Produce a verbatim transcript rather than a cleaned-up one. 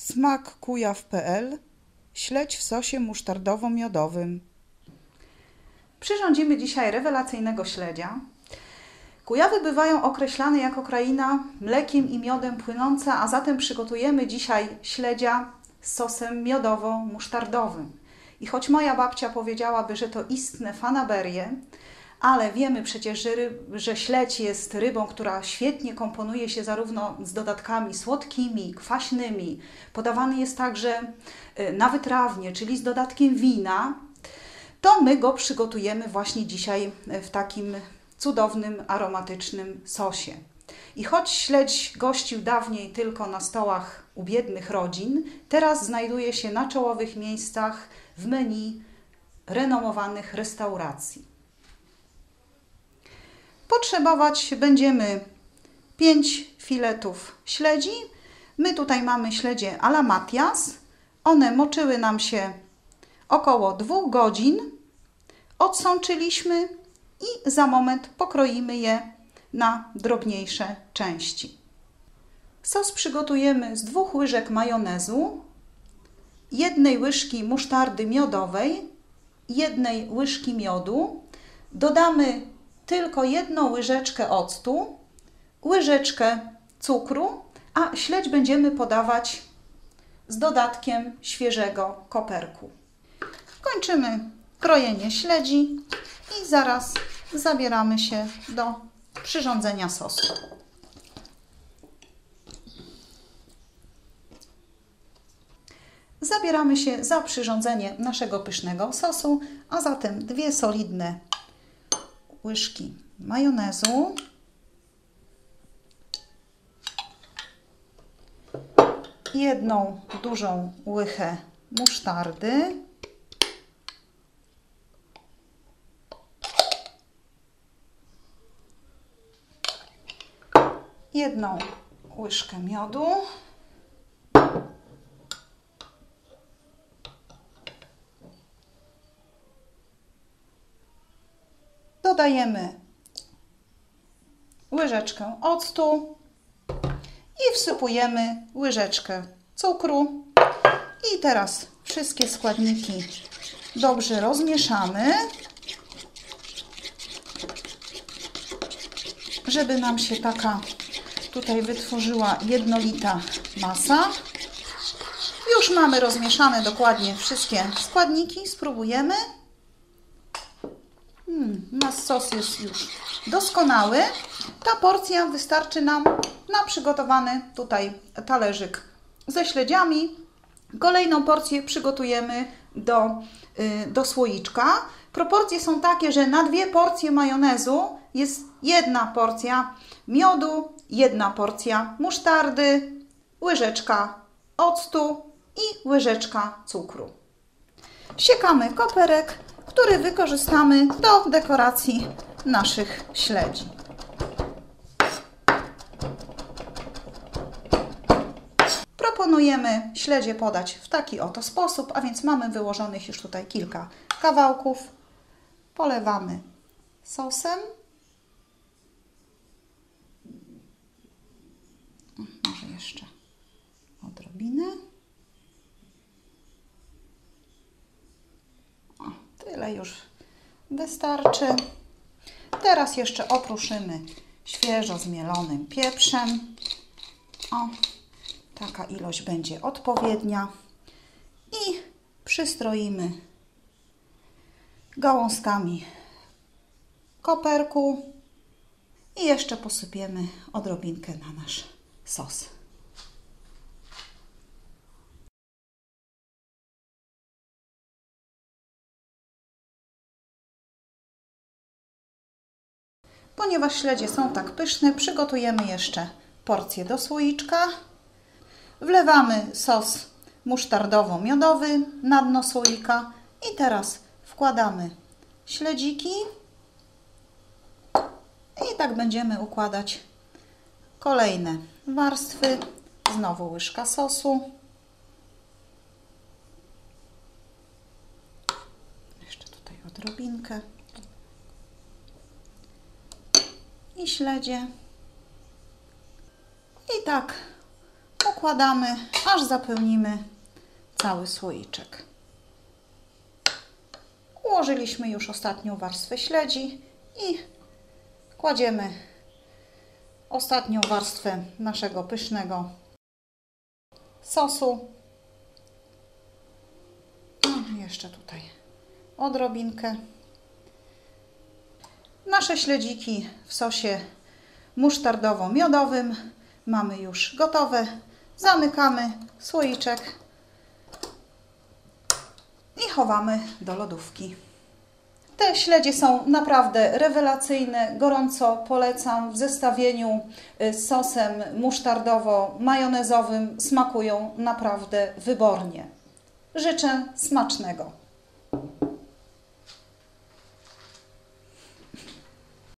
smak kujaw kropka p l. Śledź w sosie musztardowo-miodowym. Przyrządzimy dzisiaj rewelacyjnego śledzia. Kujawy bywają określane jako kraina mlekiem i miodem płynąca, a zatem przygotujemy dzisiaj śledzia z sosem miodowo-musztardowym. I choć moja babcia powiedziałaby, że to istne fanaberie, ale wiemy przecież, że, ryb, że śledź jest rybą, która świetnie komponuje się zarówno z dodatkami słodkimi, kwaśnymi. Podawany jest także na wytrawnie, czyli z dodatkiem wina. To my go przygotujemy właśnie dzisiaj w takim cudownym, aromatycznym sosie. I choć śledź gościł dawniej tylko na stołach u biednych rodzin, teraz znajduje się na czołowych miejscach w menu renomowanych restauracji. Potrzebować będziemy pięć filetów śledzi. My tutaj mamy śledzie a la Matias. One moczyły nam się około dwóch godzin. Odsączyliśmy i za moment pokroimy je na drobniejsze części. Sos przygotujemy z dwóch łyżek majonezu, jednej łyżki musztardy miodowej, jednej łyżki miodu. Dodamy tylko jedną łyżeczkę octu, łyżeczkę cukru, a śledź będziemy podawać z dodatkiem świeżego koperku. Kończymy krojenie śledzi i zaraz zabieramy się do przyrządzenia sosu. Zabieramy się za przyrządzenie naszego pysznego sosu, a zatem dwie solidne łyżki majonezu, jedną dużą łychę musztardy, jedną łyżkę miodu, dodajemy łyżeczkę octu i wsypujemy łyżeczkę cukru. I teraz wszystkie składniki dobrze rozmieszamy, żeby nam się taka tutaj wytworzyła jednolita masa. Już mamy rozmieszane dokładnie wszystkie składniki. Spróbujemy. Hmm, nasz sos jest już doskonały. Ta porcja wystarczy nam na przygotowany tutaj talerzyk ze śledziami. Kolejną porcję przygotujemy do, yy, do słoiczka. Proporcje są takie, że na dwie porcje majonezu jest jedna porcja miodu, jedna porcja musztardy, łyżeczka octu i łyżeczka cukru. Siekamy koperek, który wykorzystamy do dekoracji naszych śledzi. Proponujemy śledzie podać w taki oto sposób, a więc mamy wyłożonych już tutaj kilka kawałków. Polewamy sosem. Może jeszcze odrobinę. O, tyle już wystarczy. Teraz jeszcze okruszymy świeżo zmielonym pieprzem. O, taka ilość będzie odpowiednia. I przystroimy gałązkami koperku i jeszcze posypiemy odrobinkę na nasz sos. Ponieważ śledzie są tak pyszne, przygotujemy jeszcze porcję do słoiczka. Wlewamy sos musztardowo-miodowy na dno słoika i teraz wkładamy śledziki i tak będziemy układać kolejne warstwy. Znowu łyżka sosu. Jeszcze tutaj odrobinkę. I śledzie. I tak przekładamy, aż zapełnimy cały słoiczek. Ułożyliśmy już ostatnią warstwę śledzi i kładziemy ostatnią warstwę naszego pysznego sosu. Jeszcze tutaj odrobinkę. Nasze śledziki w sosie musztardowo-miodowym mamy już gotowe. Zamykamy słoiczek i chowamy do lodówki. Te śledzie są naprawdę rewelacyjne. Gorąco polecam w zestawieniu z sosem musztardowo-majonezowym. Smakują naprawdę wybornie. Życzę smacznego.